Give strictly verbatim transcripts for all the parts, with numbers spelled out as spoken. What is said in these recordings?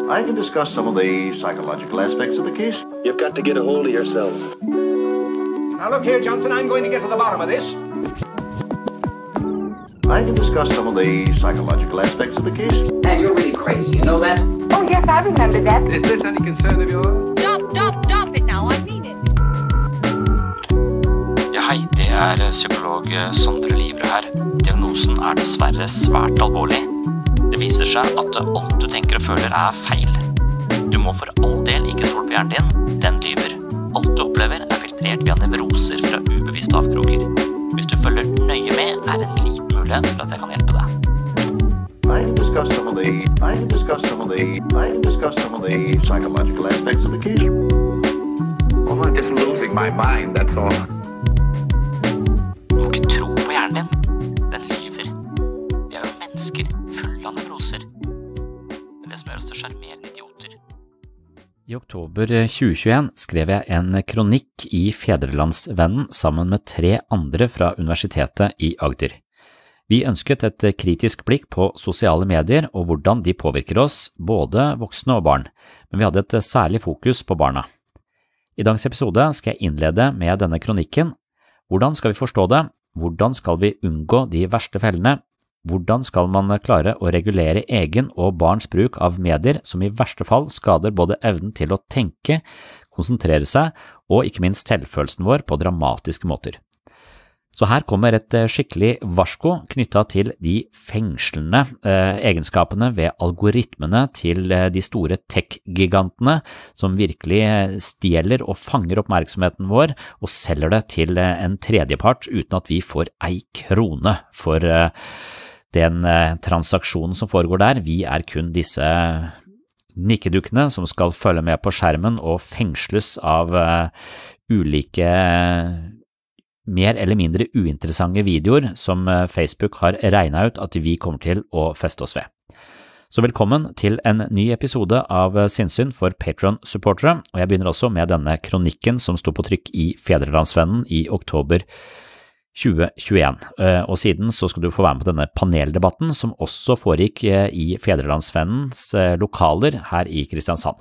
I can discuss some of the psychological aspects of the case. You've got to get a hold of yourself. Now look here, Johnson, I'm going to get to the bottom of this. I can discuss some of the psychological aspects of the case. And you're really crazy, you know that? Oh, yes, I remember that. Is this any concern of yours? Stop, stop, stop it now, I mean it. Ja, hei, det er psykolog Sondre Livre her. Diagnosen er dessverre svært alvorlig. Det viser seg at alt du tenker og føler er feil. Du må for all del ikke stole på hjernen din, den lyver. Alt du opplever er filtrert via nevroser fra ubevisste avkroker. Hvis du følger nøye med, er det en liten mulighet for at jeg kan hjelpe deg. I can discuss some of the I can discuss some of the I can discuss some of the psychological aspects of the case. Oh, I'm just losing my mind, that's all. Du må ikke tro på hjernen din. Den lyver. Vi er jo mennesker fulle av nevroser. Det er det som gjør oss til sjarmerende idioter. I oktober tjue tjueen skrev jeg en kronikk i Fedrelandsvennen sammen med tre andre fra Universitetet i Agder. Vi ønsket et kritisk blikk på sosiale medier og hvordan de påvirker oss, både voksne og barn, men vi hadde et særlig fokus på barna. I dagens episode skal jeg innlede med denne kronikken. Hvordan skal vi forstå det? Hvordan skal vi unngå de verste fellene? Hvordan skal man klare å regulere egen og barns bruk av medier som i verste fall skader både evnen til å tenke, konsentrere seg og ikke minst selvfølelsen vår på dramatiske måter? Så her kommer et skikkelig varsko knyttet til de fengslende eh, egenskapene ved algoritmene til eh, de store tech-gigantene som virkelig stjeler og fanger oppmerksomheten vår og selger det til eh, en tredjepart uten at vi får ei krone for eh, den eh, transaksjonen som foregår der. Vi er kun disse nikkedukkene som skal følge med på skjermen og fengsles av eh, ulike mer eller mindre uinteressante videoer som Facebook har regnet ut at vi kommer til å feste oss ved. Så velkommen til en ny episode av Sinnsyn for Patreon-supportere, og jeg begynner også med denne kronikken som sto på trykk i Fedrelandsvennen i oktober tjue tjueen. Og siden så skal du få være med på denne paneldebatten som også foregikk i Fedrelandsvennens lokaler her i Kristiansand.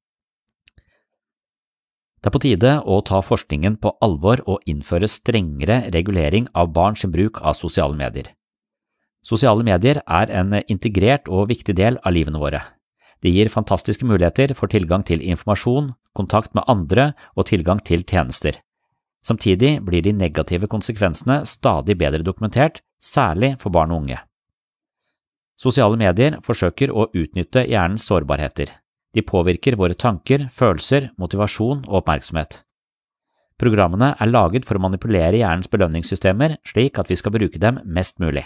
Det er på tide å ta forskningen på alvor og innføre strengere regulering av barns bruk av sosiale medier. Sosiale medier er en integrert og viktig del av livene våre. Det gir fantastiske muligheter for tilgang til informasjon, kontakt med andre og tilgang til tjenester. Samtidig blir de negative konsekvensene stadig bedre dokumentert, særlig for barn og unge. Sosiale medier forsøker å utnytte hjernens sårbarheter. De påvirker våre tanker, følelser, motivasjon og oppmerksomhet. Programmene er laget for å manipulere hjernens belønningssystemer slik at vi skal bruke dem mest mulig.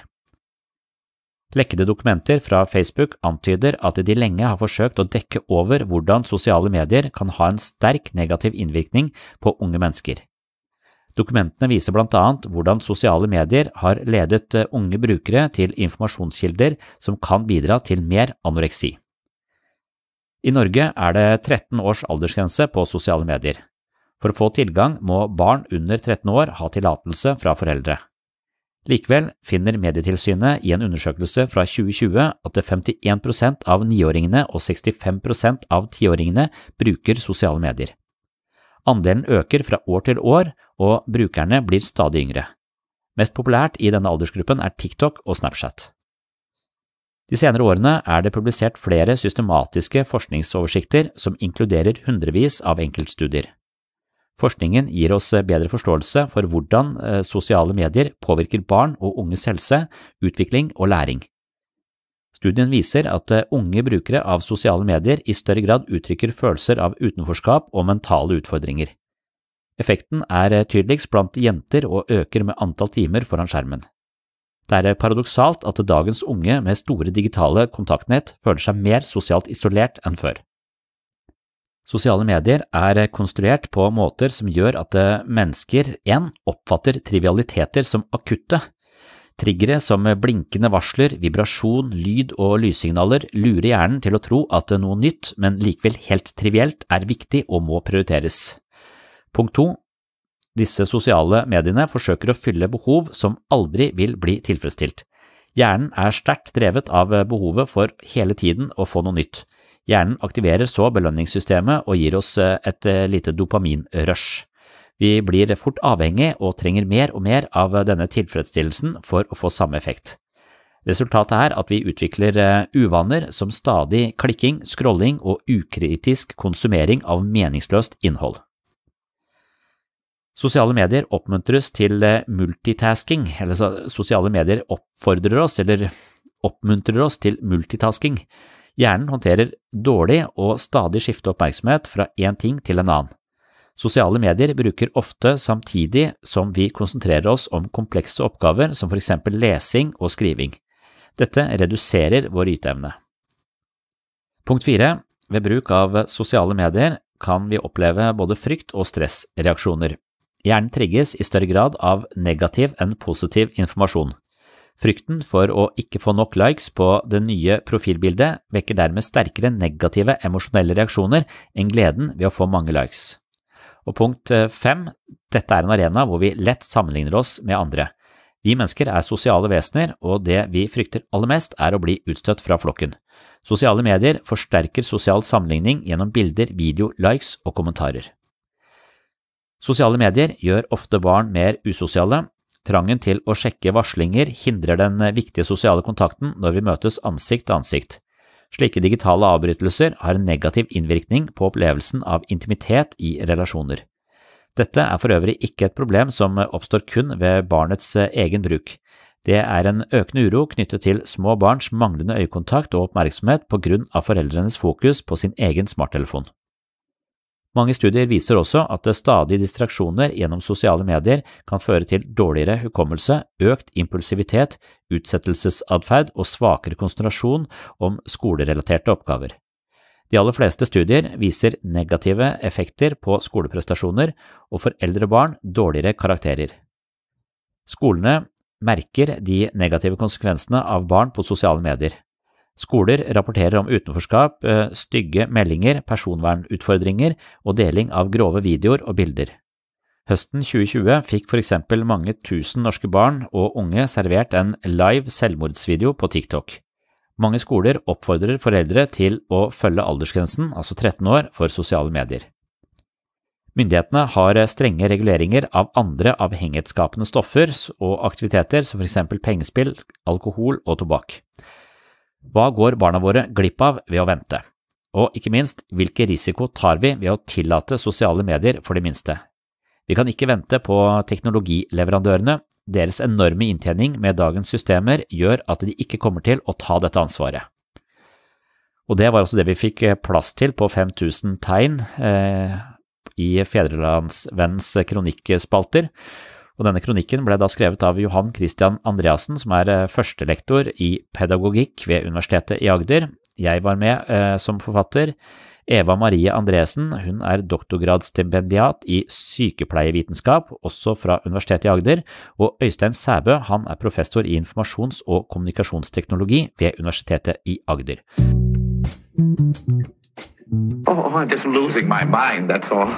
Lekkede dokumenter fra Facebook antyder at de lenge har forsøkt å dekke over hvordan sosiale medier kan ha en sterk negativ innvirkning på unge mennesker. Dokumentene viser blant annet hvordan sosiale medier har ledet unge brukere til informasjonskilder som kan bidra til mer anoreksi. I Norge er det tretten års aldersgrense på sosiale medier. For å få tilgang må barn under tretten år ha tillatelse fra foreldre. Likevel finner Medietilsynet i en undersøkelse fra tjue tjue at femtien prosent av niåringene og sekstifem prosent av tiåringene bruker sosiale medier. Andelen øker fra år til år, og brukerne blir stadig yngre. Mest populært i denne aldersgruppen er TikTok og Snapchat. De senere årene er det publisert flere systematiske forskningsoversikter som inkluderer hundrevis av enkeltstudier. Forskningen gir oss bedre forståelse for hvordan sosiale medier påvirker barn og unges helse, utvikling og læring. Studien viser at unge brukere av sosiale medier i større grad uttrykker følelser av utenforskap og mentale utfordringer. Effekten er tydeligst blant jenter og øker med antall timer foran skjermen. Det er paradoksalt at dagens unge med store digitale kontaktnett føler seg mer sosialt isolert enn før. Sosiale medier er konstruert på måter som gjør at mennesker en oppfatter trivialiteter som akutte. Triggere som blinkende varsler, vibrasjon, lyd og lyssignaler lurer hjernen til å tro at noe nytt, men likevel helt trivielt, er viktig og må prioriteres. Punkt to. Disse sosiale mediene forsøker å fylle behov som aldri vil bli tilfredsstilt. Hjernen er sterkt drevet av behovet for hele tiden å få noe nytt. Hjernen aktiverer så belønningssystemet og gir oss et lite dopaminrush. Vi blir fort avhengig og trenger mer og mer av denne tilfredsstillelsen for å få samme effekt. Resultatet er at vi utvikler uvaner som stadig klikking, scrolling og ukritisk konsumering av meningsløst innhold. Sosiale medier oppmuntres til multitasking, eller sosiale medier oppfordrer oss eller oppmuntrer oss til multitasking. Hjernen håndterer dårlig og stadig skifte oppmerksomhet fra en ting til en annen. Sosiale medier bruker ofte samtidig som vi konsentrerer oss om komplekse oppgaver som for eksempel lesing og skriving. Dette reduserer vår yteevne. Punkt fire. Ved bruk av sosiale medier kan vi oppleve både frykt og stressreaksjoner. Hjernen trigges i større grad av negativ enn positiv informasjon. Frykten for å ikke få nok likes på det nye profilbildet vekker dermed sterkere negative emosjonelle reaksjoner enn gleden ved å få mange likes. Og punkt fem. Dette er en arena hvor vi lett sammenligner oss med andre. Vi mennesker er sosiale vesener, og det vi frykter aller mest er å bli utstøtt fra flokken. Sosiale medier forsterker sosial sammenligning gjennom bilder, video, likes og kommentarer. Sosiale medier gjør ofte barn mer usosiale. Trangen til å sjekke varslinger hindrer den viktige sosiale kontakten når vi møtes ansikt til ansikt. Slike digitale avbrytelser har en negativ innvirkning på opplevelsen av intimitet i relasjoner. Dette er for øvrig ikke et problem som oppstår kun ved barnets egen bruk. Det er en økende uro knyttet til små barns manglende øyekontakt og oppmerksomhet på grunn av foreldrenes fokus på sin egen smarttelefon. Mange studier viser også at stadige distraksjoner gjennom sosiale medier kan føre til dårligere hukommelse, økt impulsivitet, utsettelsesatferd og svakere konsentrasjon om skolerelaterte oppgaver. De aller fleste studier viser negative effekter på skoleprestasjoner og for eldre barn dårligere karakterer. Skolene merker de negative konsekvensene av barn på sosiale medier. Skoler rapporterer om utenforskap, stygge meldinger, personvernutfordringer og deling av grove videoer og bilder. Høsten tjue tjue fikk for eksempel mange tusen norske barn og unge servert en live selvmordsvideo på TikTok. Mange skoler oppfordrer foreldre til å følge aldersgrensen, altså tretten år, for sosiale medier. Myndighetene har strenge reguleringer av andre avhengighetsskapende stoffer og aktiviteter som for eksempel pengespill, alkohol og tobakk. Hva går barna våre glipp av ved å vente? Og ikke minst, hvilke risiko tar vi ved å tillate sosiale medier for de minste? Vi kan ikke vente på teknologileverandørene. Deres enorme inntjening med dagens systemer gjør at de ikke kommer til å ta dette ansvaret. Og det var også det vi fikk plass til på fem tusen tegn eh, i Fædrelandsvennens kronikkspalter. Og denne kronikken ble da skrevet av Johan Christian Andreassen, som er førstelektor i pedagogikk ved Universitetet i Agder. Jeg var med eh, som forfatter. Eva Marie Andresen, hun er doktorgradsstipendiat i sykepleievitenskap, også fra Universitetet i Agder, og Øystein Sæbø, han er professor i informasjons- og kommunikasjonsteknologi ved Universitetet i Agder. Oh, I'm just losing my mind, that's all.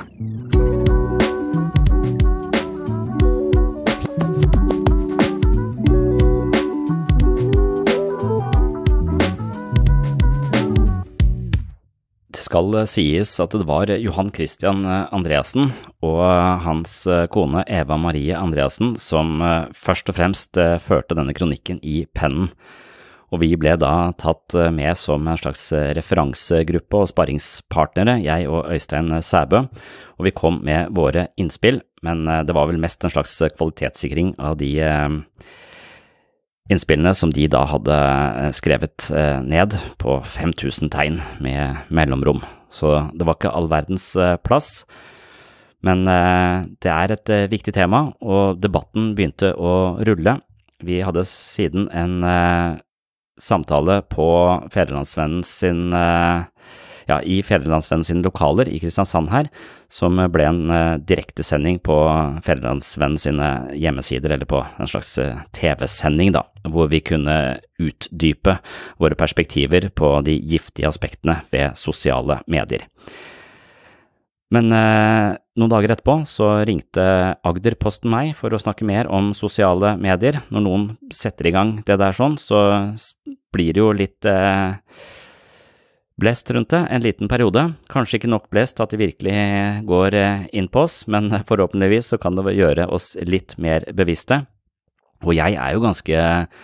Det skal sies at det var Johan Christian Andreassen og hans kone Eva Marie Andreassen som først og fremst førte denne kronikken i pennen. Og vi ble da tatt med som en slags referansegruppe og sparringspartnere, jeg og Øystein Sæbø, og vi kom med våre innspill, men det var vel mest en slags kvalitetssikring av de innspillene som de da hadde skrevet ned på fem tusen tegn med mellomrom. Så det var ikke all verdens plass, men det er et viktig tema, og debatten begynte å rulle. Vi hadde siden en samtale på Fædrelandsvennen sin, ja, i Fædrelandsvennen sine lokaler i Kristiansand her, som ble en direktesending på Fædrelandsvennen sine hjemmesider, eller på en slags T V-sending da, hvor vi kunne utdype våre perspektiver på de giftige aspektene ved sosiale medier. Men eh, noen dager etterpå så ringte Agderposten meg for å snakke mer om sosiale medier. Når noen setter i gang det der sånn, så blir det jo litt, eh, blest rundt det en liten periode, kanskje ikke nok blest at det virkelig går inn på oss, men forhåpentligvis så kan det gjøre oss litt mer bevisste. Og jeg er jo ganske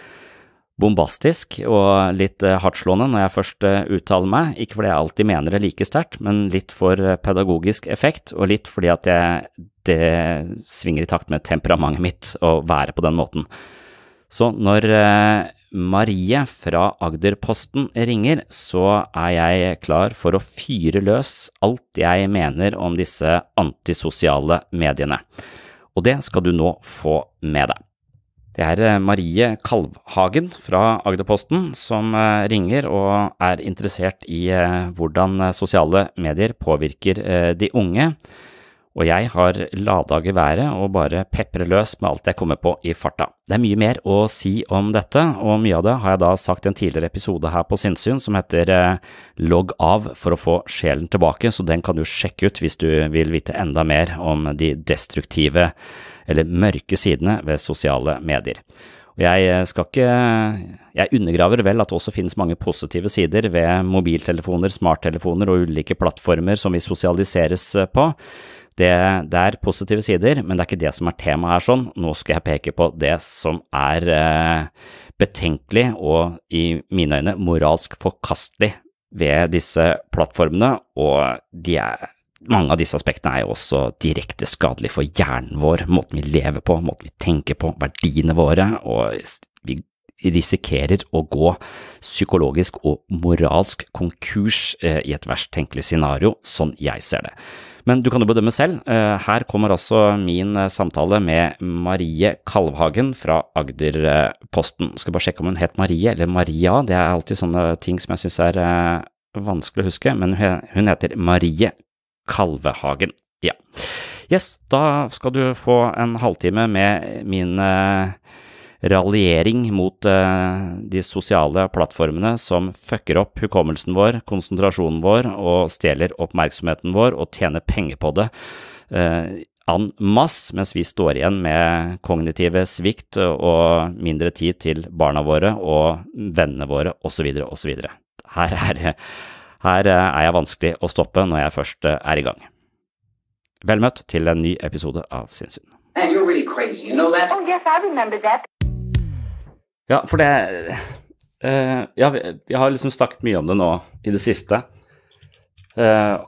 bombastisk og litt hardtslående når jeg først uttaler meg, ikke fordi jeg alltid mener det like sterkt, men litt for pedagogisk effekt, og litt fordi at jeg, det svinger i takt med temperamentet mitt å være på den måten. Så når Marie fra Agderposten ringer, så er jeg klar for å fyre løs alt jeg mener om disse antisosiale mediene. Og det skal du nå få med deg. Det er Marie Kalvhagen fra Agderposten som ringer og er interessert i hvordan sosiale medier påvirker de unge. Og jeg har ladet geværet og bare pepre løs med alt jeg kommer på i farta. Det er mye mer å si om dette, og mye av det har jeg da sagt i en tidligere episode her på Sinnsyn som heter Logg av for å få sjelen tilbake, så den kan du sjekke ut hvis du vil vite enda mer om de destruktive eller mørke sidene ved sosiale medier. Og jeg skal ikke, jeg undergraver vel at det også finnes mange positive sider ved mobiltelefoner, smarttelefoner og ulike plattformer som vi sosialiseres på. Det, det er positive sider, men det er ikke det som er temaet her sånn. Nå skal jeg peke på det som er eh, betenkelig og i mine øyne moralsk forkastelig ved disse plattformene, og de er, mange av disse aspektene er jo også direkte skadelige for hjernen vår, måten vi lever på, måten vi tenker på, verdiene våre, og vi risikerer å gå psykologisk og moralsk konkurs eh, i et verst tenkelig scenario, sånn jeg ser det. Men du kan jo bedømme selv. Her kommer altså min samtale med Marie Kalvhagen fra Agderposten. Jeg skal bare sjekke om hun het Marie eller Maria. Det er alltid sånne ting som jeg synes er vanskelig å huske, men hun heter Marie Kalvhagen. Ja. Yes, da skal du få en halvtime med min raljering mot uh, de sosiale plattformene som fucker opp hukommelsen vår, konsentrasjonen vår og stjeler oppmerksomheten vår og tjener penger på det uh, en masse, mens vi står igjen med kognitive svikt og mindre tid til barna våre og vennene våre og så videre og så videre. Her er, her er jeg vanskelig å stoppe når jeg først er i gang. Vel møtt til en ny episode av Sinnsyn. Man, you're really crazy, you know that? Oh, yes, I remember that. Ja, for det, uh, ja, jeg har liksom snakket mye om det nå i det siste, uh,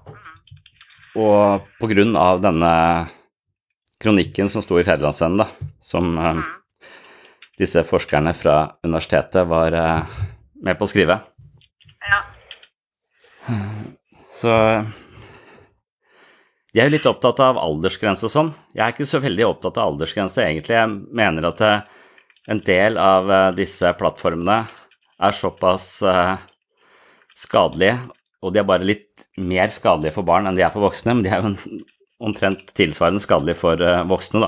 og på grunn av denne kronikken som sto i Fædrelandsvennen da, som uh, disse forskerne fra universitetet var uh, med på å skrive. Ja. Så jeg er jo litt opptatt av aldersgrense og sånn. Jeg er ikke så veldig opptatt av aldersgrense egentlig. Jeg mener at det, en del av disse plattformene er såpass uh, skadelige, og de er bare litt mer skadelige for barn enn de er for voksne, men de er jo en, omtrent tilsvarende skadelige for uh, voksne da.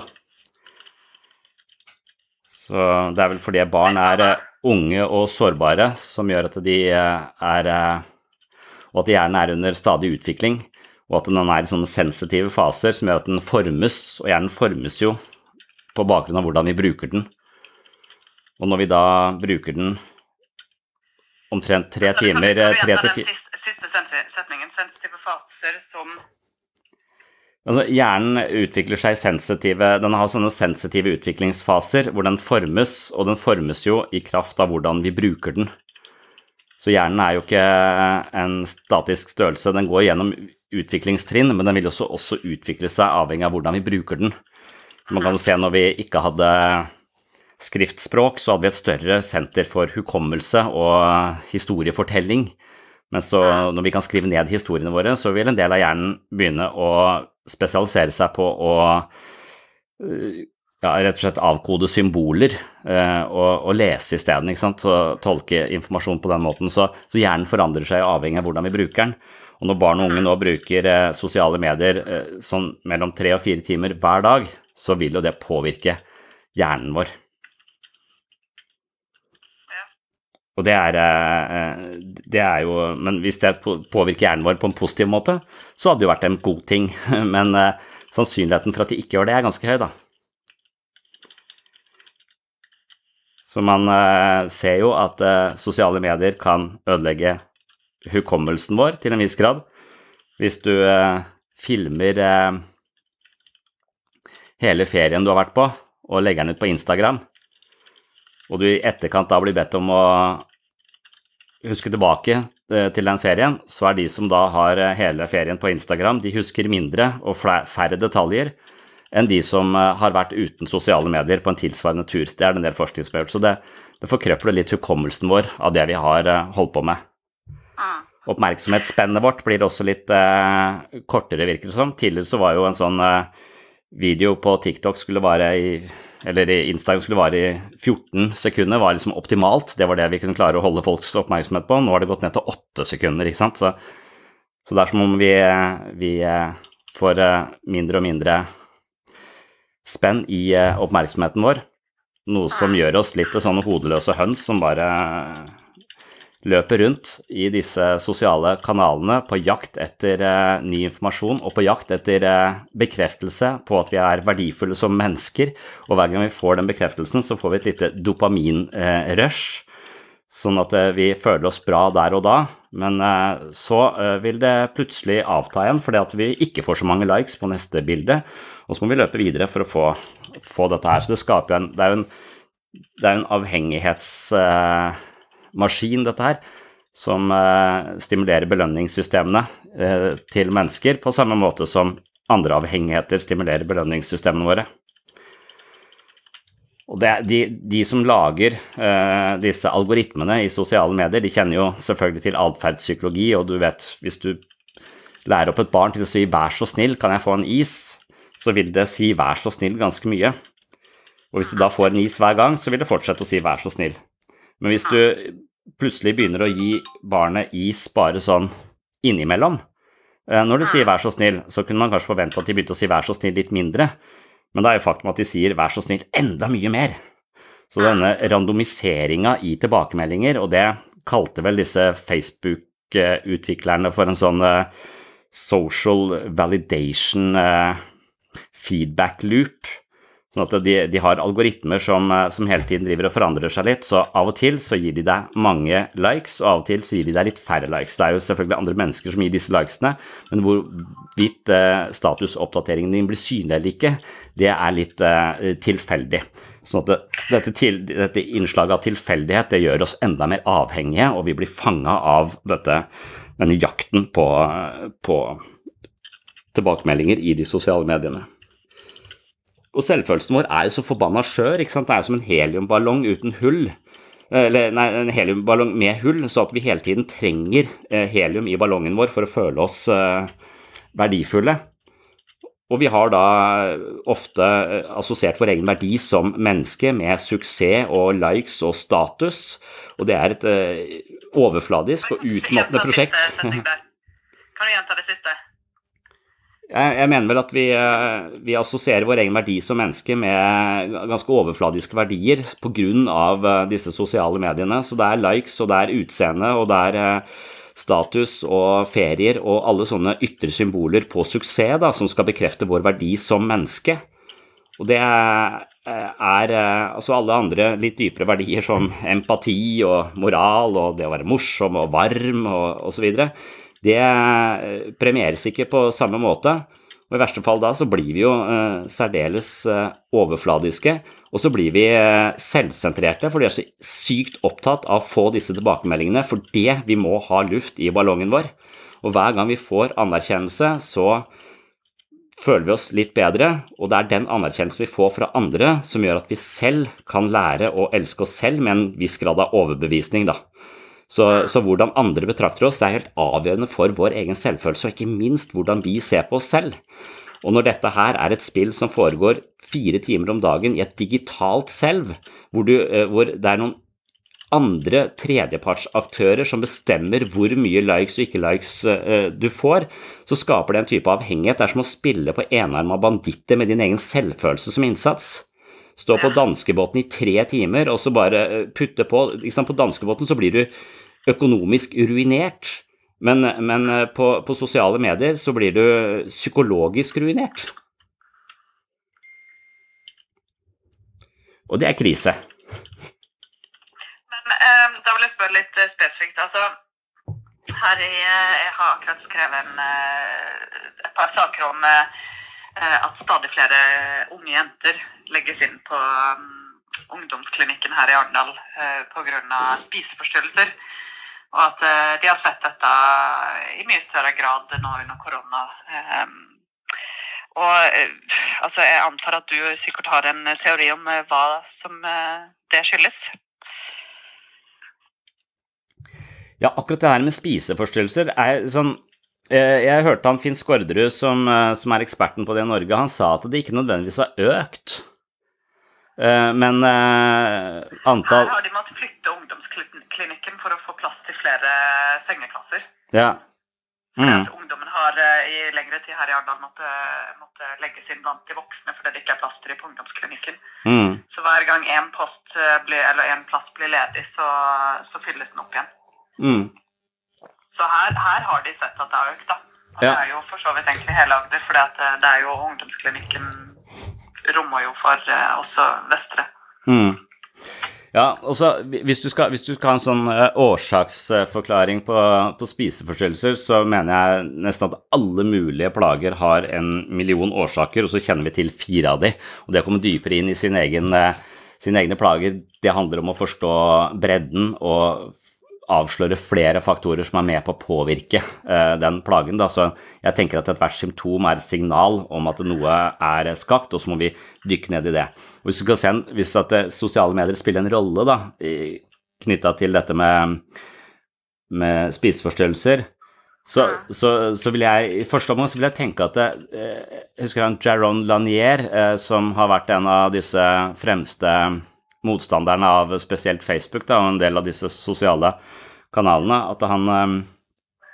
Så det er vel fordi barn er uh, unge og sårbare som gjør at de uh, er, uh, og at de gjerne er under stadig utvikling, og at den er i sånne sensitive faser som gjør at den formes, og hjernen formes jo på bakgrunn av hvordan vi bruker den. Og når vi da bruker den omtrent tre timer, tre til fire... Siste setningen, sensitive faser som... Altså, hjernen utvikler seg sensitive, den har sånne sensitive utviklingsfaser hvor den formes, og den formes jo i kraft av hvordan vi bruker den. Så hjernen er jo ikke en statisk størrelse, den går gjennom utviklingstrinn, men den vil også, også utvikle seg avhengig av hvordan vi bruker den. Så man kan jo se når vi ikke hadde skriftspråk, så hadde vi et større senter for hukommelse og historiefortelling. Men så når vi kan skrive ned historiene våre, så vil en del av hjernen begynne å spesialisere seg på å ja, rett og slett avkode symboler eh, og, og lese i stedet, ikke sant? Så tolke informasjon på den måten. Så, så hjernen forandrer seg avhengig av hvordan vi bruker den. Og når barn og unge nå bruker eh, sosiale medier eh, sånn mellom tre og fire timer hver dag, så vil jo det påvirke hjernen vår. Og det er, det er jo, men hvis det påvirker hjernen vår på en positiv måte, så hadde det jo vært en god ting, men sannsynligheten for at de ikke gjør det er ganske høy da. Så man ser jo at sosiale medier kan ødelegge hukommelsen vår til en viss grad. Hvis du eh, filmer eh, hele ferien du har vært på, og legger den ut på Instagram, og du i etterkant da blir bedt om å huske tilbake eh, til den ferien, så er de som da har eh, hele ferien på Instagram, de husker mindre og færre detaljer enn de som eh, har vært uten sosiale medier på en tilsvarende tur. Det er en del forskning som har gjort, så det, det forkrøpler litt hukommelsen vår av det vi har eh, holdt på med. Oppmerksomhetsspennet vårt blir også litt eh, kortere, virker det som. Tidligere så var jo en sånn eh, video på TikTok skulle vare i, eller i Instagram skulle vare i fjorten sekunder, var liksom optimalt. Det var det vi kunne klare å holde folks oppmerksomhet på. Nå har det gått ned til åtte sekunder, ikke sant? Så, så det er som om vi, vi får mindre og mindre spenn i oppmerksomheten vår. Noe som gjør oss litt sånne hodeløse høns som bare løper rundt i disse sosiale kanalene på jakt etter uh, ny informasjon og på jakt etter uh, bekreftelse på at vi er verdifulle som mennesker, og hver gang vi får den bekreftelsen så får vi et lite dopamin-rush, uh, sånn at uh, vi føler oss bra der og da, men uh, så uh, vil det plutselig avta igjen fordi at vi ikke får så mange likes på neste bilde, og så må vi løpe videre for å få, få dette her, så det skaper en, det er jo en, det er en avhengighets... Uh, maskin dette her, som eh, stimulerer belønningssystemene eh, til mennesker på samme måte som andre avhengigheter stimulerer belønningssystemene våre. Og det, de, de som lager eh, disse algoritmene i sosiale medier, de kjenner jo selvfølgelig til atferdspsykologi, og du vet, hvis du lærer opp et barn til å si vær så snill, kan jeg få en is, så vil det si vær så snill ganske mye. Og hvis du da får en is hver gang, så vil det fortsette å si vær så snill. Men hvis du plutselig begynner å gi barnet is bare sånn innimellom, når du sier vær så snill, så kunne man kanskje forvente at de begynte å si vær så snill litt mindre, men det er jo faktum at de sier vær så snill enda mye mer. Så denne randomiseringen i tilbakemeldinger, og det kalte vel disse Facebook-utviklerne for en sånn social validation feedback loop, sånn at de, de har algoritmer som, som hele tiden driver og forandrer seg litt, så av og til så gir de deg mange likes, og av og til så gir de deg litt færre likes. Det er jo selvfølgelig andre mennesker som gir disse likesene, men hvorvidt eh, statusoppdateringen din blir synlig eller ikke, det er litt eh, tilfeldig. Sånn at det, dette, til, dette innslaget av tilfeldighet, det gjør oss enda mer avhengige, og vi blir fanget av dette, denne jakten på, på tilbakemeldinger i de sosiale mediene. Og selvfølelsen vår er jo så forbannet skjør, ikke sant? Det er jo som en heliumballong uten hull, eller nei, en heliumballong med hull, så at vi hele tiden trenger helium i ballongen vår for å føle oss verdifulle. Og vi har da ofte assosiert vår egen verdi som menneske med suksess og likes og status, og det er et overfladisk og utmattende prosjekt. Kan du gjenta det siste? Jeg mener vel at vi, vi assosierer vår egen verdi som menneske med ganske overfladiske verdier på grunn av disse sosiale mediene. Så det er likes, og det er utseende, og det er status og ferier og alle sånne ytre symboler på suksess da, som skal bekrefte vår verdi som menneske. Og det er, er altså alle andre litt dypere verdier som empati og moral og det å være morsom og varm og, og så videre. Det premieres ikke på samme måte, og i verste fall da så blir vi jo eh, særdeles eh, overfladiske, og så blir vi eh, selvsentrerte, for vi er så sykt opptatt av å få disse tilbakemeldingene, fordi vi må ha luft i ballongen vår. Og hver gang vi får anerkjennelse, så føler vi oss litt bedre, og det er den anerkjennelse vi får fra andre som gjør at vi selv kan lære å elske oss selv med en viss grad av overbevisning da. Så, så hvordan andre betrakter oss, det er helt avgjørende for vår egen selvfølelse, og ikke minst hvordan vi ser på oss selv. Og når dette her er et spill som foregår fire timer om dagen i et digitalt selv, hvor, du, hvor det er noen andre tredjepartsaktører som bestemmer hvor mye likes og ikke likes du får, så skaper det en type avhengighet. Det er som å spille på enarmet banditter med din egen selvfølelse som innsats. Stå på danskebåten i tre timer, og så bare putte på, liksom på danskebåten så blir du økonomisk ruinert, men, men på, på sosiale medier så blir du psykologisk ruinert. Og det er krise. Men eh, da vil jeg spørre litt spesifikt, altså, her i, jeg har akkurat skrevet en, et par saker om at stadig flere unge jenter legges inn på um, ungdomsklinikken her i Arendal uh, på grunn av spiseforstyrrelser, og at uh, de har sett dette i mye større grad nå under korona. Um, og uh, altså, jeg antar at du sikkert har en teori om uh, hva som uh, det skyldes. Ja, akkurat det her med spiseforstyrrelser er sånn, jeg hørte han Finn Skårderud som, som er eksperten på det i Norge, han sa at det ikke nødvendigvis har økt, men antall... Her har de måttet flytte ungdomsklinikken for å få plass til flere sengeklasser. Ja. Mm. Ungdommen har i lengre tid her i Arendal måtte, måtte legges inn blant de voksne fordi det ikke er plass til på ungdomsklinikken. Mm. Så hver gang en, post blir, eller en plass blir ledig, så, så fylles den opp igjen. Mm. Så her, her har de sett at det har økt da. Og ja. Det er jo for så vidt egentlig hele Agder, for det er jo ungdomsklinikken rommer jo for uh, også Vestre. Mm. Ja, og så hvis du skal, hvis du skal ha en sånn uh, årsaksforklaring på, på spiseforstyrrelser, så mener jeg nesten at alle mulige plager har en million årsaker, og så kjenner vi til fire av de. Og det å komme dypere inn i sin egen, uh, sine egne plager, det handler om å forstå bredden og avsløre flere faktorer som er med på å påvirke uh, den plagen. Da. Så jeg tenker at et hvert symptom er et signal om at noe er skakt, og så må vi dykke ned i det. Og hvis du kan se, hvis at uh, sosiale medier spiller en rolle da, i, knyttet til dette med, med spiseforstyrrelser, så, så, så vil jeg, i første omgang så vil jeg tenke at det, uh, jeg husker han Jaron Lanier, uh, som har vært en av disse fremste motstanderne av spesielt Facebook da, og en del av disse sosiale kanalene, at han, uh,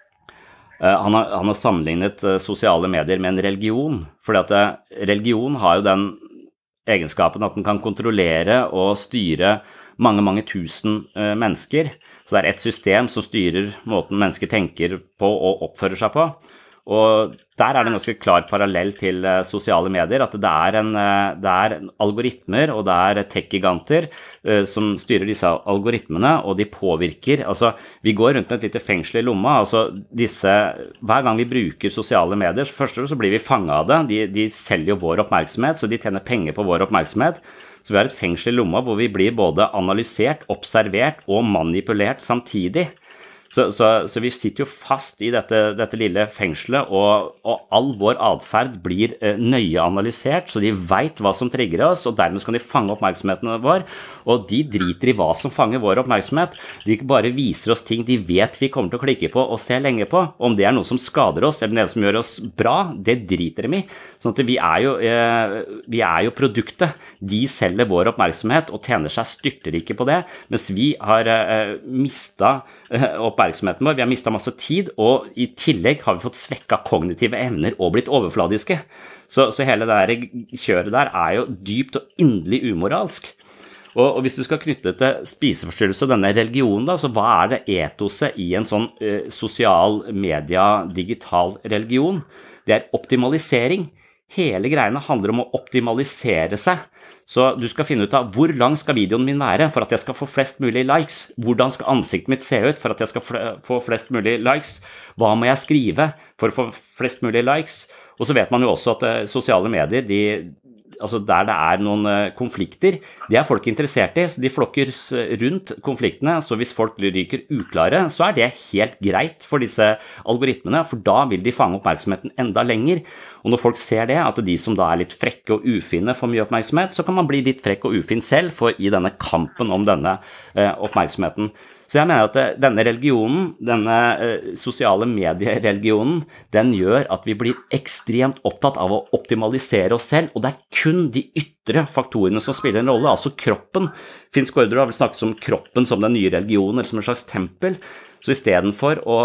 han, har, han har sammenlignet uh, sosiale medier med en religion, fordi at uh, religion har jo den egenskapen at den kan kontrollere og styre mange, mange tusen uh, mennesker, så det er et system som styrer måten mennesker tenker på og oppfører seg på, og der er det en ganske klar parallell til uh, sosiale medier, at det er, en, uh, det er algoritmer og det er tech-giganter uh, som styrer disse algoritmene, og de påvirker, altså vi går rundt med et lite fengsel i lomma, altså disse, hver gang vi bruker sosiale medier, så først så blir vi fanget av det, de, de selger jo vår oppmerksomhet, så de tjener penger på vår oppmerksomhet, så vi har et fengsel i lomma hvor vi blir både analysert, observert og manipulert samtidig. Så, så, så vi sitter jo fast i dette, dette lille fengselet, og, og all vår adferd blir eh, nøye analysert, så de vet hva som trigger oss, og dermed kan de fange oppmerksomheten vår, og de driter i hva som fanger vår oppmerksomhet. De bare viser oss ting de vet vi kommer til å klikke på og se lenge på. Om det er noe som skader oss, eller noe som gjør oss bra, det driter de i. Sånn at vi er jo, eh, vi er jo produktet. De selger vår oppmerksomhet og tjener seg styrterike på det, mens vi har eh, mistet eh, oppmerksomheten vår, vi har mistet masse tid, og i tillegg har vi fått svekket kognitive evner og blitt overfladiske. Så, så hele det der kjøret der er jo dypt og inderlig umoralsk. Og, og hvis du skal knytte til spiseforstyrrelse og denne religionen da, så hva er det etoset i en sånn eh, sosial media, digital religion? Det er optimalisering. Hele greiene handler om å optimalisere seg. Så du skal finne ut av hvor lang skal videoen min være for at jeg skal få flest mulig likes? Hvordan skal ansiktet mitt se ut for at jeg skal få flest mulig likes? Hva må jeg skrive for å få flest mulig likes? Og så vet man jo også at uh, sosiale medier, de, altså der det er noen uh, konflikter, det er folk interessert i, så de flokker rundt konfliktene. Så hvis folk ryker uklare, så er det helt greit for disse algoritmene, for da vil de fange oppmerksomheten enda lenger. Og når folk ser det, at de som da er litt frekke og ufine får mye oppmerksomhet, så kan man bli litt frekk og ufin selv for i denne kampen om denne uh, oppmerksomheten. Så jeg mener at denne religionen, denne uh, sosiale mediereligionen, den gjør at vi blir ekstremt opptatt av å optimalisere oss selv, og det er kun de ytre faktorene som spiller en rolle, altså kroppen. Finn Skårderud har vel snakket om kroppen som den nye religionen, eller som en slags tempel. Så i stedet for å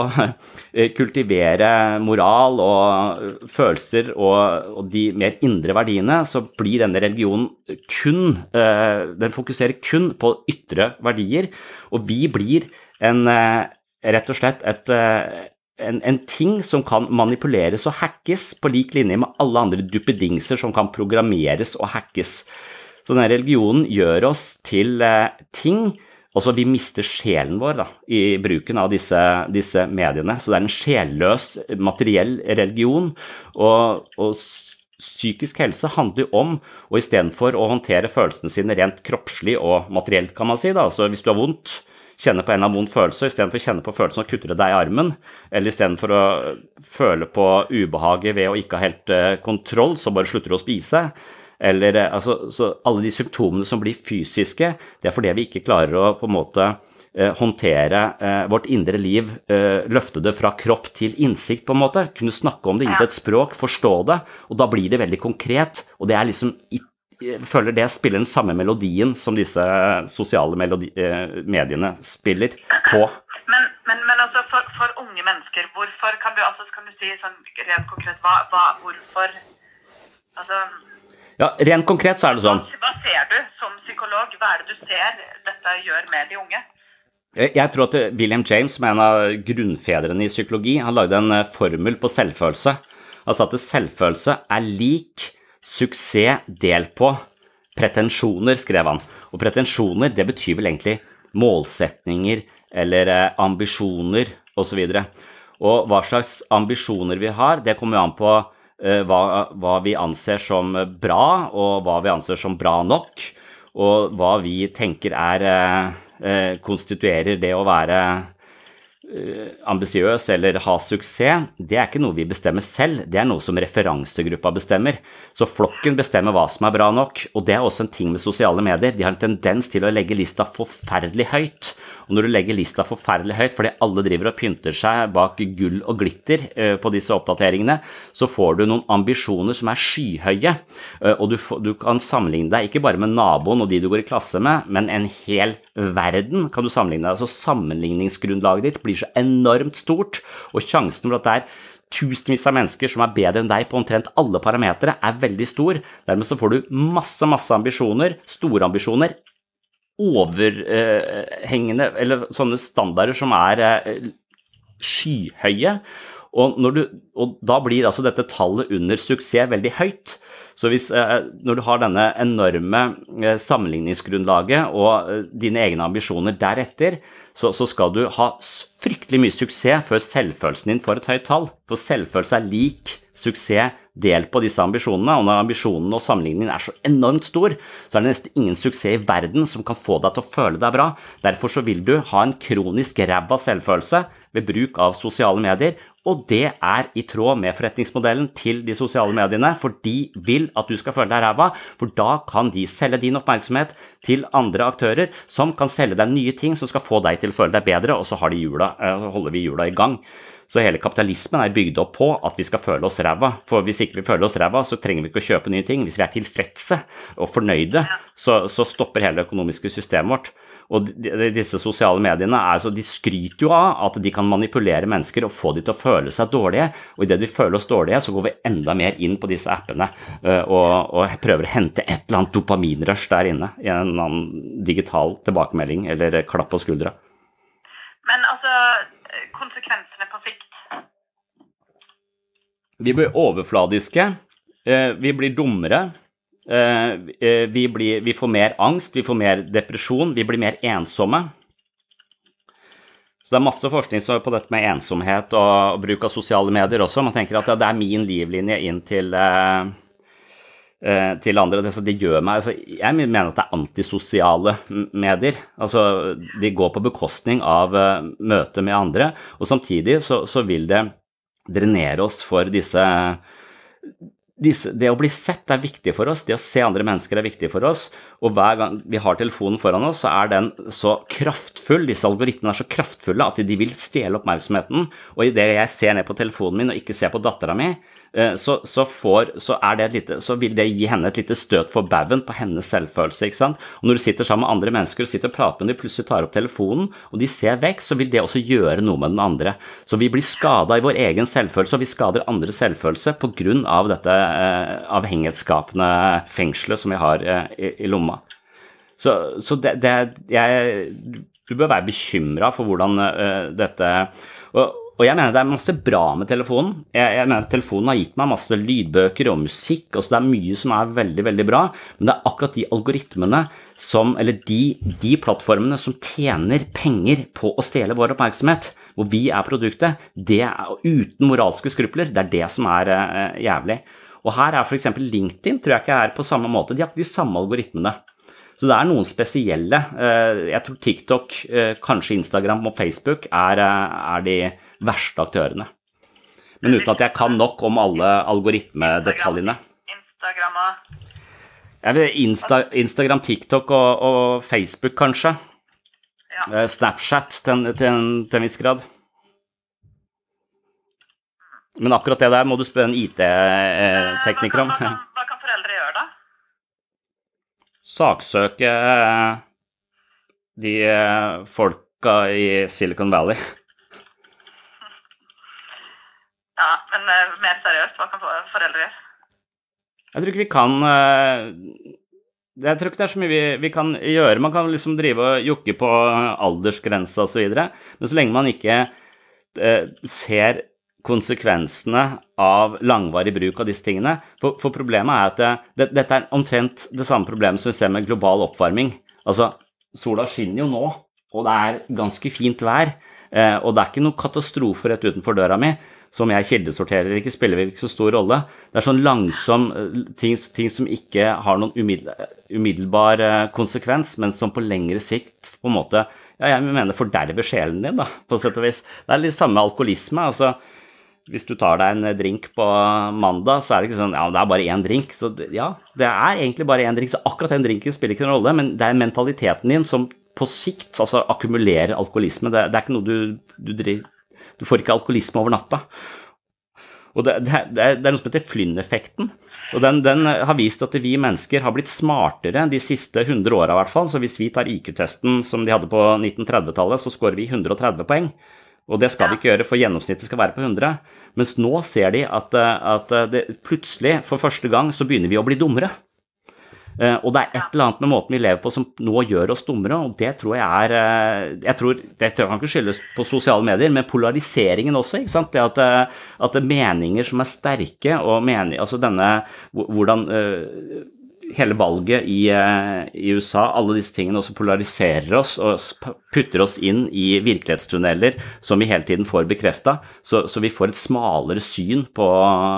kultivere moral og følelser og, og de mer indre verdiene, så blir denne religionen kun, den fokuserer kun på ytre verdier, og vi blir en, rett og slett et, en, en ting som kan manipuleres og hackes på lik linje med alle andre duppedingser som kan programmeres og hackes. Så denne religionen gjør oss til ting, altså vi mister sjelen vår da, i bruken av disse, disse mediene, så det er en sjelløs materiell religion, og, og psykisk helse handler jo om, og i stedet for å håndtere følelsene sine rent kroppslig og materielt, kan man si da, altså hvis du har vondt, kjenne på en eller annen vond følelse, i stedet for å kjenne på følelsen og kutte deg i armen, eller i stedet for å føle på ubehaget ved å ikke ha helt kontroll, så bare slutter du å spise, eller altså, så alle de symptomene som blir fysiske, det er fordi vi ikke klarer å på en måte eh, håndtere eh, vårt indre liv, eh, løfte det fra kropp til innsikt på en måte, kunne snakke om det inn til et språk, forstå det, og da blir det veldig konkret, og det er liksom, jeg føler det spiller den samme melodien som disse sosiale melodi, eh, mediene spiller på. Men, men, men altså for, for unge mennesker, hvorfor kan du, altså kan du si sånn rent konkret, hva, hva, hvorfor, altså... Ja, rent konkret så er det sånn. Hva ser du som psykolog? Hva er det du ser dette gjør med de unge? Jeg tror at William James, som er en av grunnfedrene i psykologi, han lagde en formel på selvfølelse. Han sa at selvfølelse er lik suksess delt på pretensjoner, skrev han. Og pretensjoner, det betyr vel egentlig målsetninger eller ambisjoner og så videre. Og hva slags ambisjoner vi har, det kommer jo an på Hva, hva vi anser som bra, og hva vi anser som bra nok, og hva vi tenker er, eh, konstituerer det å være eh, ambisiøs eller ha suksess. Det er ikke noe vi bestemmer selv, det er noe som referansegruppa bestemmer. Så flokken bestemmer hva som er bra nok, og det er også en ting med sosiale medier. De har en tendens til å legge lista forferdelig høyt, og når du legger lista forferdelig høyt, fordi alle driver og pynter seg bak gull og glitter eh, på disse oppdateringene, så får du noen ambisjoner som er skyhøye, eh, og du, du kan sammenligne deg ikke bare med naboen og de du går i klasse med, men en hel verden kan du sammenligne deg. Så sammenligningsgrunnlaget ditt blir så enormt stort, og sjansen for at det er tusenvis av mennesker som er bedre enn deg på omtrent alle parametere er veldig stor. Dermed så får du masse, masse ambisjoner, store ambisjoner, overhengende, eller sånne standarder som er skyhøye, og, når du, og da blir altså dette tallet under suksess veldig høyt. Så hvis, når du har denne enorme sammenligningsgrunnlaget og dine egne ambisjoner deretter, så, så skal du ha fryktelig mye suksess før selvfølelsen din får et høyt tall, for selvfølelse er lik suksess delt på disse ambisjonene, og når ambisjonene og sammenligningen er så enormt stor, så er det nesten ingen suksess i verden som kan få deg til å føle deg bra. Derfor så vil du ha en kronisk ræva selvfølelse ved bruk av sosiale medier, og det er i tråd med forretningsmodellen til de sosiale mediene, for de vil at du skal føle deg ræva, for da kan de selge din oppmerksomhet til andre aktører som kan selge deg nye ting som skal få deg til å føle deg bedre, og så har de hjula, holder vi hjula i gang. Så hele kapitalismen er bygd opp på at vi skal føle oss ræva, for hvis ikke vi føler oss ræva, så trenger vi ikke å kjøpe nye ting. Hvis vi er tilfredse og fornøyde, så, så stopper hele det økonomiske systemet vårt. Og disse sosiale mediene, er, altså, de skryter jo av at de kan manipulere mennesker og få de til å føle seg dårlige, og i det de føler oss dårlige, så går vi enda mer inn på disse appene og, og prøver å hente et eller annet dopaminrush der inne, i en eller annen digital tilbakemelding eller klapp på skuldra. Men altså, konsekvensene på sikt? Vi blir overfladiske, vi blir dummere, vi, blir, vi får mer angst, vi får mer depresjon, vi blir mer ensomme. Så det er masse forskning på dette med ensomhet og bruk av sosiale medier også. Man tenker at ja, det er min livlinje inn til, til andre. Det, det gjør meg, altså, jeg mener at det er antisosiale medier. Altså, de går på bekostning av møte med andre, og samtidig så, så vil det drenere oss for disse, disse, det å bli sett er viktig for oss, det å se andre mennesker er viktig for oss, og hver gang vi har telefonen foran oss, så er den så kraftfull, disse algoritmene er så kraftfulle at de vil stjele oppmerksomheten, og i det jeg ser ned på telefonen min og ikke ser på datteren min, så, så, får, så, er det et lite, så vil det gi henne et lite støt for baugen på hennes selvfølelse, ikke sant? Og når du sitter sammen med andre mennesker og sitter og prater med dem, plutselig tar opp telefonen, og de ser vekk, så vil det også gjøre noe med den andre. Så vi blir skadet i vår egen selvfølelse, og vi skader andres selvfølelse på grunn av dette eh, avhengighetsskapende fengselet som vi har eh, i, i lomma. Så, så det, det jeg, du bør være bekymret for hvordan uh, dette, og, og jeg mener det er masse bra med telefonen. Jeg, jeg mener telefonen har gitt meg masse lydbøker og musikk, og så det er mye som er veldig, veldig bra, men det er akkurat de algoritmene som, eller de, de plattformene som tjener penger på å stjele vår oppmerksomhet, hvor vi er produktet, det er uten moralske skrupler, det er det som er uh, jævlig. Og her er for eksempel LinkedIn, tror jeg ikke er på samme måte, de har ikke de samme algoritmene. Så det er noen spesielle, jeg tror TikTok, kanskje Instagram og Facebook er, er de verste aktørene. Men uten at jeg kan nok om alle algoritmedetaljene. Instagram og... Jeg vet, Insta, Instagram, TikTok og, og Facebook kanskje. Ja. Snapchat til, til, en, til en viss grad. Men akkurat det der må du spørre en I T-tekniker om. Hva kan, hva, hva kan foreldre gjøre da? Saksøke de folka i Silicon Valley. Ja, men uh, mer seriøst, hva kan foreldre gjøre? Jeg tror ikke vi kan... Uh, jeg tror ikke det er så mye vi, vi kan gjøre. Man kan liksom drive og jukke på aldersgrenser og så videre, men så lenge man ikke uh, ser konsekvensene av langvarig bruk av disse tingene. For, for problemet er at det, det, dette er omtrent det samme problemet som vi ser med global oppvarming. Altså, sola skinner jo nå, og det er ganske fint vær, eh, og det er ikke noen katastrofe rett utenfor døra mi, som jeg kildesorterer ikke, spiller ikke så stor rolle. Det er sånn langsom ting, ting som ikke har noen umiddel, umiddelbar konsekvens, men som på lengre sikt på en måte, ja, jeg mener forderver sjelen din da, på sett og vis. Det er litt samme alkoholisme, altså, hvis du tar deg en drink på mandag, så er det ikke sånn, ja, det er bare en drink. Så ja, det er egentlig bare en drink, så akkurat den drinken spiller ikke noen rolle, men det er mentaliteten din som på sikt, altså, akkumulerer alkoholisme. Det, det er ikke noe du, du driver, du får ikke alkoholisme over natta. Og det, det, det er noe som heter Flynn-effekten, og den, den har vist at vi mennesker har blitt smartere de siste hundre årene i hvert fall, så hvis vi tar I Q-testen som de hadde på nitten tretti-tallet, så scorer vi hundre og tretti poeng. Og det skal vi ikke gjøre, for gjennomsnittet skal være på hundre. Mens nå ser de at, at det, plutselig, for første gang, så begynner vi å bli dummere. Og det er et eller annet med måten vi lever på som nå gjør oss dummere, og det tror jeg er, jeg tror, det kan ikke skyldes på sosiale medier, men polariseringen også, ikke sant? Det at, at meninger som er sterke, og mening, altså denne, hvordan... hele valget i, i U S A, alle disse tingene også polariserer oss og putter oss inn i virkelighetstunneler som vi hele tiden får bekreftet, så, så vi får et smalere syn på,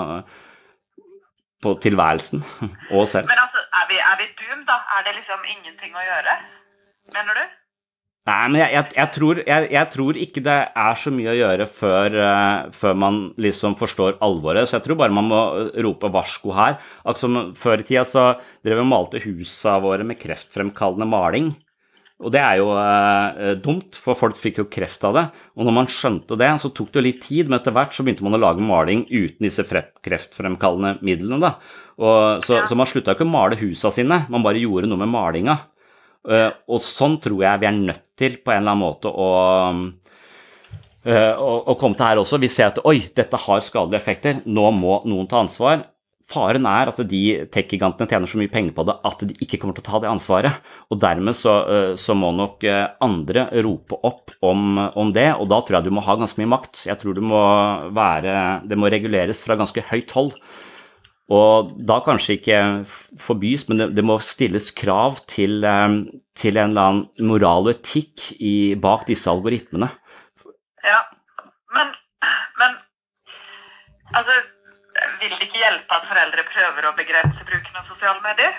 på tilværelsen og oss selv. Men altså, er vi, er vi doomed da? Er det liksom ingenting å gjøre, mener du? Nei, men jeg, jeg, jeg, tror, jeg, jeg tror ikke det er så mye å gjøre før, uh, før man liksom forstår alvoret, så jeg tror bare man må rope varsko her. Altså, før i tida så drev vi og malte husa våre med kreftfremkallende maling, og det er jo uh, dumt, for folk fikk jo kreft av det, og når man skjønte det, så tok det jo litt tid, men etter hvert så begynte man å lage maling uten disse kreftfremkallende midlene da, og, så, ja. Så man sluttet ikke å male husa sine, man bare gjorde noe med malinga. Uh, og sånn tror jeg vi er nødt til på en eller annen måte å, uh, å, å komme til her også. Vi ser at, oi, dette har skadelige effekter, nå må noen ta ansvar. Faren er at de tech-gigantene tjener så mye penger på det at de ikke kommer til å ta det ansvaret, og dermed så, uh, så må nok uh, andre rope opp om, om det, og da tror jeg du må ha ganske mye makt. Jeg tror du må være, det må reguleres fra ganske høyt hold. Og da kanskje ikke forbys, men det, det må stilles krav til, til en eller annen moral og etikk i, bak disse algoritmene. Ja, men, men altså, vil det ikke hjelpe at foreldre prøver å begrense bruken av sosiale medier?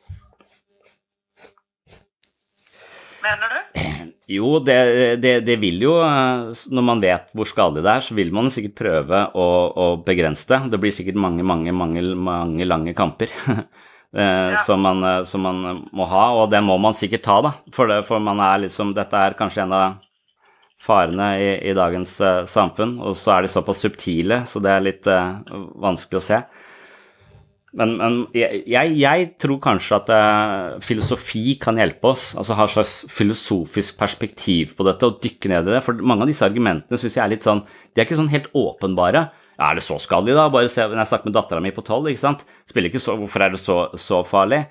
Mener du? Jo, det, det, det vil jo, når man vet hvor skadelig det er, så vil man sikkert prøve å, å begrense det. Det blir sikkert mange, mange, mange, mange lange kamper ja. som, man, som man må ha, og det må man sikkert ta da, for, det, for man er liksom, dette er kanskje en av farene i, i dagens uh, samfunn, og så er de såpass subtile, så det er litt uh, vanskelig å se. Men, men jeg, jeg tror kanskje at uh, filosofi kan hjelpe oss, altså ha et slags filosofisk perspektiv på dette og dykke ned i det, for mange av disse argumentene synes jeg er litt sånn, de er ikke sånn helt åpenbare. Ja, er det så skadelig da? Bare se, når jeg snakker med datteren min på tolv, ikke sant? Spiller ikke så, hvorfor er det så, så farlig?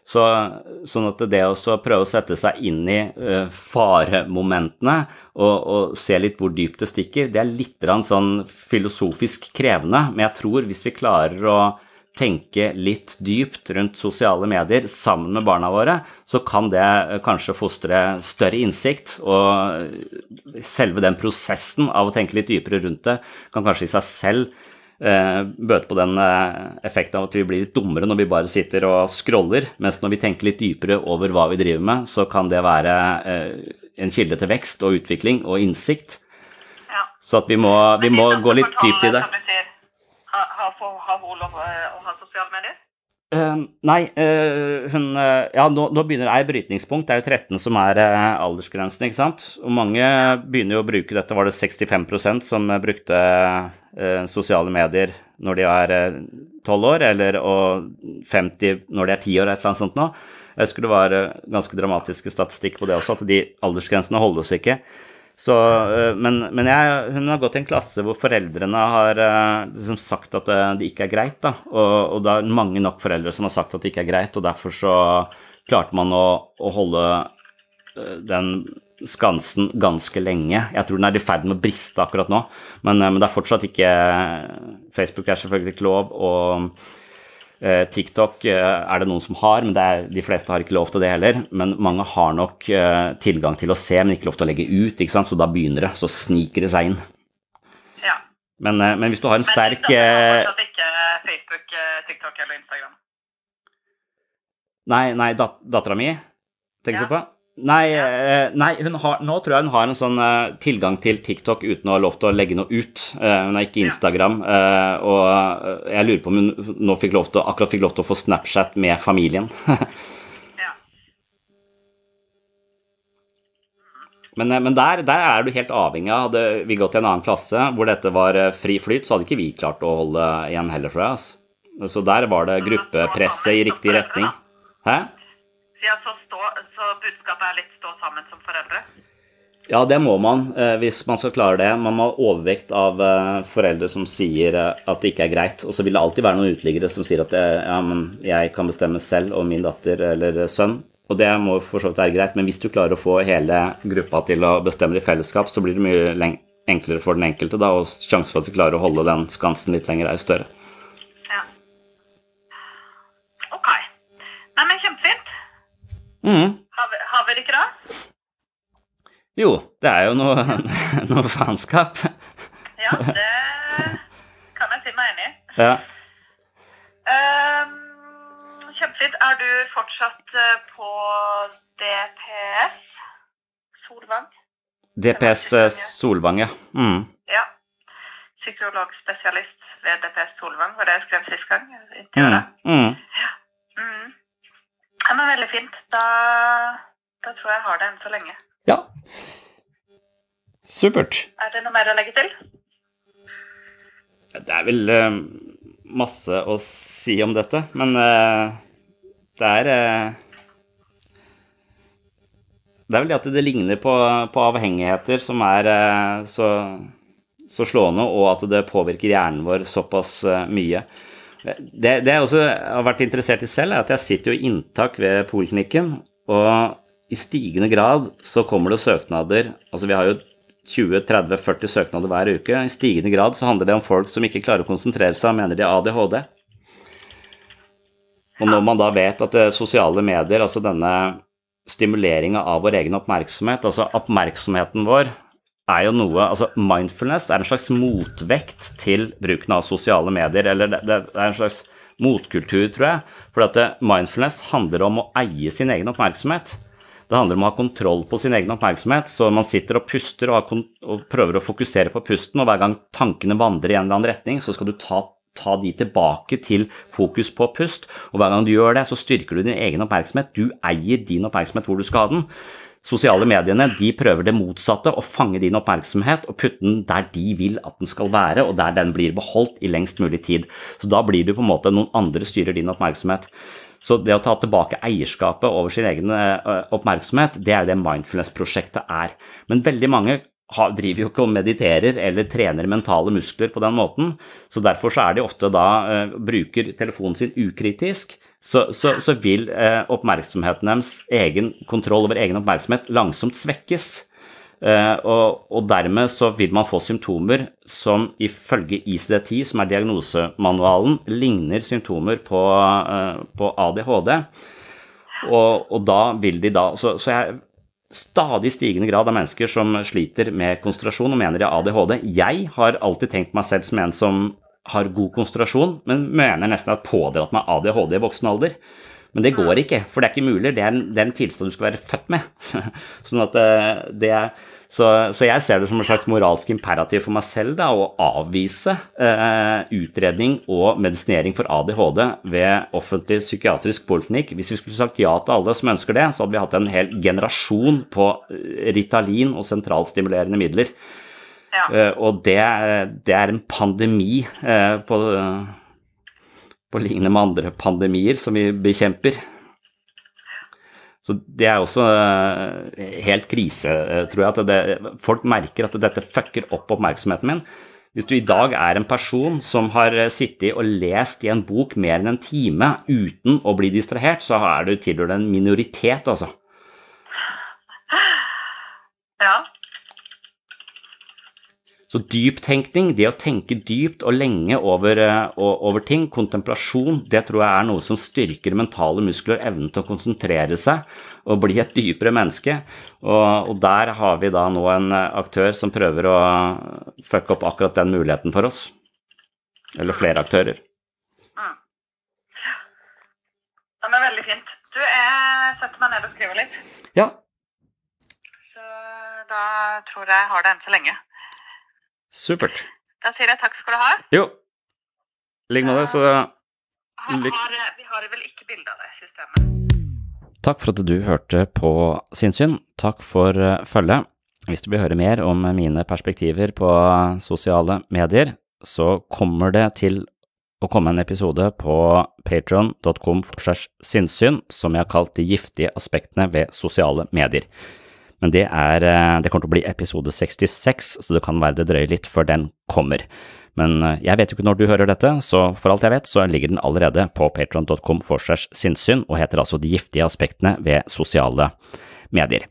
Så, sånn at det også prøve å sette seg inn i uh, faremomentene og, og se litt hvor dypt det stikker, det er litt sånn filosofisk krevende, men jeg tror hvis vi klarer å tenke litt dypt rundt sosiale medier sammen med barna våre, så kan det kanskje fostre større innsikt, og selve den prosessen av å tenke litt dypere rundt det kan kanskje i seg selv bøte på den effekten av at vi blir litt dummere når vi bare sitter og scroller, mens når vi tenker litt dypere over hva vi driver med, så kan det være en kilde til vekst og utvikling og innsikt. Ja. Så at vi må, vi må gå litt dypt i det. Har, har, har hun lov å ha sosiale medier? Uh, nei, uh, hun, uh, ja, nå, nå begynner det, er brytningspunkt, det er jo tretten som er uh, aldersgrensen, ikke sant? Og mange begynner jo å bruke dette, var det sekstifem prosent som brukte uh, sosiale medier når de er uh, tolv år, eller og femti når de er ti år, et eller annet sånt nå. Jeg husker det var uh, ganske dramatiske statistikk på det også, at de aldersgrensene holdes ikke. Så, men, men jeg, hun har gått i en klasse hvor foreldrene har liksom sagt at det ikke er greit, da. Og, og det er mange nok foreldre som har sagt at det ikke er greit, og derfor så klarte man å, å holde den skansen ganske lenge. Jeg tror den er i ferd med å briste akkurat nå, men, men det er fortsatt ikke, Facebook er selvfølgelig ikke lov, og TikTok er det noen som har, men det er, de fleste har ikke lov til det heller, men mange har nok uh, tilgang til å se, men ikke lov til å legge ut, ikke sant? Så da begynner det, så sniker det seg inn. Ja. Men, uh, men hvis du har en sterk... Men det er ikke Facebook, TikTok eller Instagram? Nei, nei, dat datteren min, tenker ja. du på? Nei, ja. uh, nei hun har, nå tror jeg hun har en sånn uh, tilgang til TikTok uten å ha lov til å legge noe ut. Uh, hun har ikke Instagram, uh, og uh, jeg lurer på om hun nå fikk lov til, akkurat fikk lov til å få Snapchat med familien. ja. Men, uh, men der, der er du helt avhengig av. Hadde vi gått i en annen klasse hvor dette var uh, fri flyt, så hadde ikke vi klart å holde igjen heller, tror jeg. Altså. Så der var det gruppepresset i riktig retning. Hæ? Ja, så, stå, så budskapet er litt stå sammen som foreldre? Ja, det må man, hvis man skal klare det. Man må ha overvekt av foreldre som sier at det ikke er greit, og så vil det alltid være noen utliggere som sier at det, ja, men jeg kan bestemme selv om min datter eller sønn, og det må for så vidt være greit, men hvis du klarer å få hele gruppa til å bestemme det i fellesskap, så blir det mye enklere for den enkelte da, og sjansen for at vi klarer å holde den skansen litt lenger er større. Ja. Ok. Nei, men kjempefint. Mm. Har, vi, har vi det ikke da? Jo, det er jo noe, noe faenskap. Ja, det kan jeg si meg enig i. Ja. Um, kjempefint. Er du fortsatt på D P S Solvang? D P S Solvang, ja. Mm. Ja. Psykologspesialist ved D P S Solvang, var det jeg skrev sist gang? Mm. Mm. Ja. Mm. Ja, men veldig fint. Da, da tror jeg jeg har det enn så lenge. Ja. Supert. Er det noe mer å legge til? Det er vel uh, masse å si om dette, men uh, det er uh, det er vel det at det ligner på, på avhengigheter som er uh, så, så slående, og at det påvirker hjernen vår såpass uh, mye. Det, det jeg også har vært interessert i selv er at jeg sitter jo i inntak ved poliklinikken, og i stigende grad så kommer det søknader, altså vi har jo tjue, tretti, førti søknader hver uke, i stigende grad så handler det om folk som ikke klarer å konsentrere seg og mener de har A D H D. Og når man da vet at det sosiale medier, altså denne stimuleringen av vår egen oppmerksomhet, altså oppmerksomheten vår, er jo noe, altså mindfulness er en slags motvekt til bruken av sosiale medier, eller det, det er en slags motkultur, tror jeg, for at det, mindfulness handler om å eie sin egen oppmerksomhet. Det handler om å ha kontroll på sin egen oppmerksomhet, så man sitter og puster og, og prøver å fokusere på pusten, og hver gang tankene vandrer i en eller annen retning, så skal du ta, ta de tilbake til fokus på pust, og hver gang du gjør det, så styrker du din egen oppmerksomhet. Du eier din oppmerksomhet hvor du skal ha den. Sosiale mediene, de prøver det motsatte, å fange din oppmerksomhet og putte den der de vil at den skal være, og der den blir beholdt i lengst mulig tid. Så da blir du på en måte, noen andre styrer din oppmerksomhet. Så det å ta tilbake eierskapet over sin egen oppmerksomhet, det er det mindfulness-prosjektet er. Men veldig mange driver jo ikke og mediterer eller trener mentale muskler på den måten, så derfor så er de ofte da, bruker telefonen sin ukritisk, så, så, så vil eh, oppmerksomheten deres, egen kontroll over egen oppmerksomhet, langsomt svekkes. Eh, og, og dermed så vil man få symptomer som ifølge I C D ti, som er diagnosemanualen, ligner symptomer på, eh, på A D H D. Og, og da vil de da, så, så jeg stadig stigende grad av mennesker som sliter med konsentrasjon og mener de har A D H D. Jeg har alltid tenkt meg selv som en som har god konsentrasjon, men mener nesten at pådratt meg A D H D i voksen alder. Men det går ikke, for det er ikke mulig. Det er en, det er en tilstand du skal være født med. sånn at det er, så, så jeg ser det som en slags moralsk imperativ for meg selv da, å avvise eh, utredning og medisinering for A D H D ved offentlig psykiatrisk poliklinikk. Hvis vi skulle sagt ja til alle som ønsker det, så hadde vi hatt en hel generasjon på Ritalin og sentralstimulerende midler. Ja. Uh, og det, det er en pandemi uh, på, uh, på lignende med andre pandemier som vi bekjemper. Så det er også uh, helt krise, uh, tror jeg, at det, folk merker at dette fucker opp oppmerksomheten min. Hvis du i dag er en person som har sittet og lest i en bok mer enn en time uten å bli distrahert, så er du tilhørt en minoritet, altså. Ja. Så dyptenkning, det å tenke dypt og lenge over, over ting, kontemplasjon, det tror jeg er noe som styrker mentale muskler, evnen til å konsentrere seg og bli et dypere menneske. Og, og der har vi da nå en aktør som prøver å fucke opp akkurat den muligheten for oss. Eller flere aktører. Mm. Ja, men veldig fint. Du, jeg setter meg ned og skriver litt. Ja. Så da tror jeg jeg har det enn så lenge. Supert. Da sier jeg takk skal du ha. Jo, ligg med det, så... Har, har, vi har vel ikke bilder av det systemet. Takk for at du hørte på Sinnsyn. Takk for følget. Hvis du vil høre mer om mine perspektiver på sosiale medier, så kommer det til å komme en episode på patreon punktum com slash sinnssyn, som jeg har kalt de giftige aspektene ved sosiale medier. Men det, er, det kommer til å bli episode sekstiseks, så det kan være det drøye litt før den kommer. Men jeg vet jo ikke når du hører dette, så for alt jeg vet så ligger den allerede på patreon punktum com slash sinnssyn, og heter altså De giftige aspektene ved sosiale medier.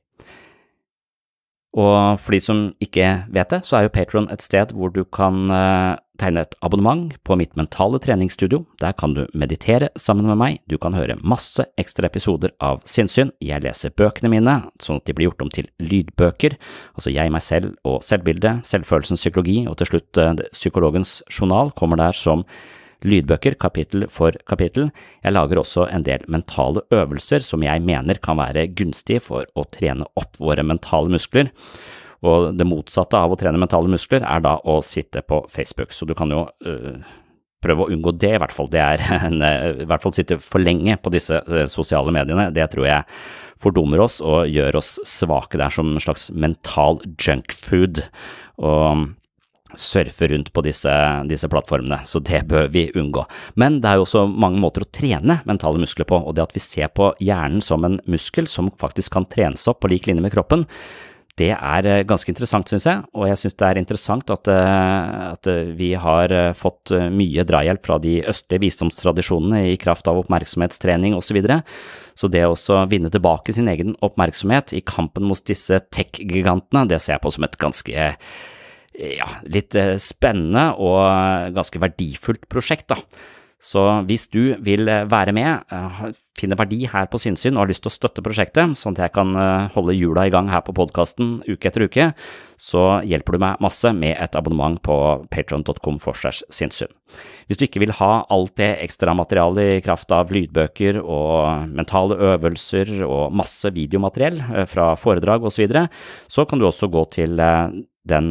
Og for de som ikke vet det, så er jo Patreon et sted hvor du kan uh, tegne et abonnement på mitt mentale treningsstudio. Der kan du meditere sammen med meg, du kan høre masse ekstra episoder av Sinnsyn, jeg leser bøkene mine, sånn at de blir gjort om til lydbøker, altså jeg, meg selv og selvbilde, selvfølelsens psykologi, og til slutt uh, psykologens journal kommer der som lydbøker, kapittel for kapittel. Jeg lager også en del mentale øvelser som jeg mener kan være gunstige for å trene opp våre mentale muskler. Og det motsatte av å trene mentale muskler er da å sitte på Facebook, så du kan jo uh, prøve å unngå det i hvert fall. Det er en, uh, i hvert fall sitte for lenge på disse uh, sosiale mediene. Det tror jeg fordummer oss og gjør oss svake. Det er som en slags mental junkfood, og surfe rundt på disse, disse plattformene, så det bør vi unngå. Men det er jo også mange måter å trene mentale muskler på, og det at vi ser på hjernen som en muskel som faktisk kan trenes opp på lik linje med kroppen, det er ganske interessant, synes jeg, og jeg synes det er interessant at, at vi har fått mye drahjelp fra de østlige visdomstradisjonene i kraft av oppmerksomhetstrening og så videre, så det å vinne tilbake sin egen oppmerksomhet i kampen mot disse tech-gigantene, det ser jeg på som et ganske ja, litt spennende og ganske verdifullt prosjekt da. Så hvis du vil være med, finne verdi her på Sinnsyn og har lyst til å støtte prosjektet, sånn at jeg kan holde hjula i gang her på podcasten uke etter uke, så hjelper du meg masse med et abonnement på patreon punktum com slash sinnssyn. Hvis du ikke vil ha alt det ekstra materiale i kraft av lydbøker og mentale øvelser og masse videomateriell fra foredrag og så videre, så kan du også gå til den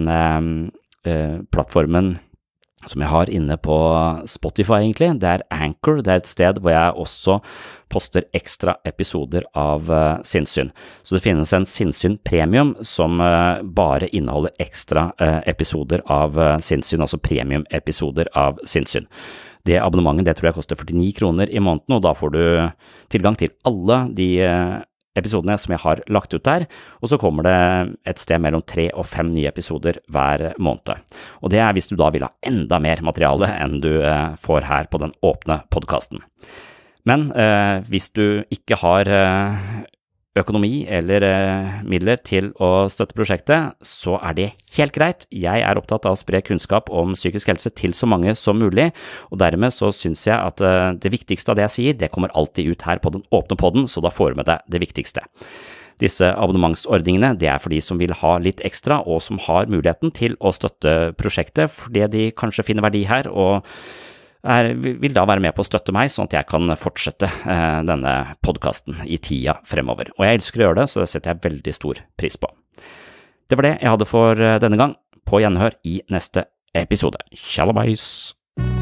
eh, plattformen som jeg har inne på Spotify egentlig. Det er Anchor, det er et sted hvor jeg også poster ekstra episoder av uh, Sinnsyn. Så det finnes en Sinnsyn Premium som uh, bare inneholder ekstra uh, episoder av uh, Sinnsyn, altså premium-episoder av Sinnsyn. Det abonnementet det tror jeg koster førtini kroner i måneden, og da får du tilgang til alle de uh, episodene som jeg har lagt ut der, og så kommer det et sted mellom tre og fem nye episoder hver måned. Og det er hvis du da vil ha enda mer materiale enn du får her på den åpne podcasten. Men eh, hvis du ikke har eh, økonomi eller eh, midler til å støtte prosjektet, så er det helt greit. Jeg er opptatt av å spre kunnskap om psykisk helse til så mange som mulig, og dermed så synes jeg at eh, det viktigste av det jeg sier, det kommer alltid ut her på den åpne podden, så da får du med deg det viktigste. Disse abonnementsordningene, det er for de som vil ha litt ekstra, og som har muligheten til å støtte prosjektet, fordi de kanskje finner verdi her, og Er, vil da være med på å støtte meg, sånn at jeg kan fortsette eh, denne podcasten i tida fremover. Og jeg elsker å gjøre det, så det setter jeg veldig stor pris på. Det var det jeg hadde for denne gang. På gjenhør i neste episode. Tjallabais!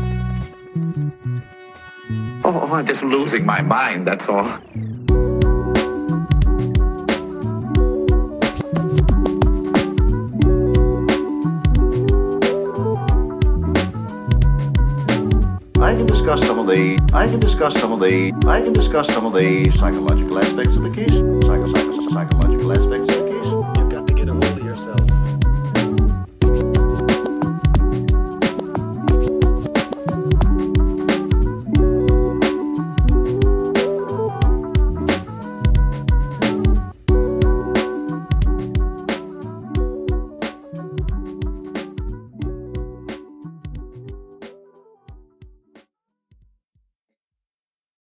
Oh, I'm just losing my mind, that's all. I can discuss some of the I can discuss some of the I can discuss some of the psychological aspects of the case. Psycho, psycho, psychological aspects of the